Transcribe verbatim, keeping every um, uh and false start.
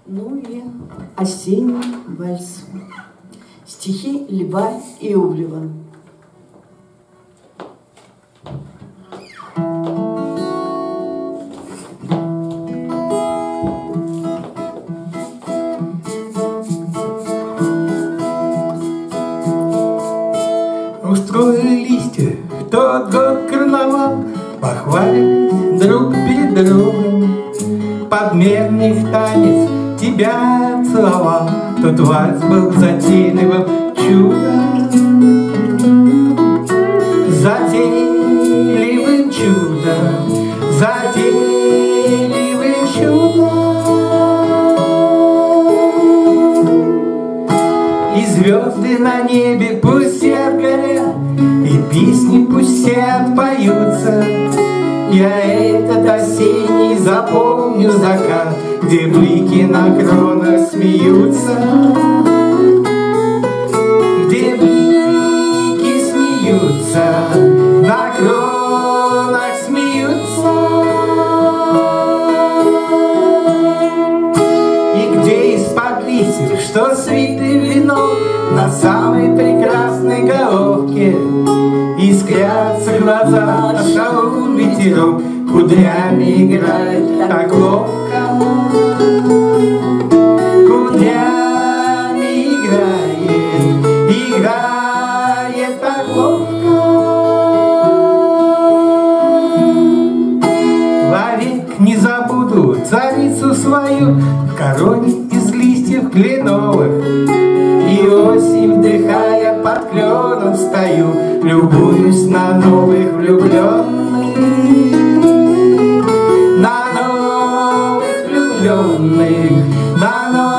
Ну и осенний вальс. Стихи Льва Иовлева. Устроили листья в тот год карнавал, похвалились друг перед другом. Подменных танец тебя целовал, тот вальс был затейливым чудом. Затейливым чудом, затейливым чудом. И звезды на небе пусть все горят, и песни пусть все отпоются. Я этот осенний запомню закат, где блики на кронах смеются. Где блики смеются, на кронах смеются. И где из-под листьев, что свиты вино, на самой прекрасной головке искрятся глаза, на шалу ветерок кудрями играет так ловко. Кудрями играет, играет так ловко. Вовек не забуду царицу свою в короне из листьев кленовых. И осень, вдыхая под кленом, стою, любуюсь на новых влюбленных, на новых влюбленных, на новых.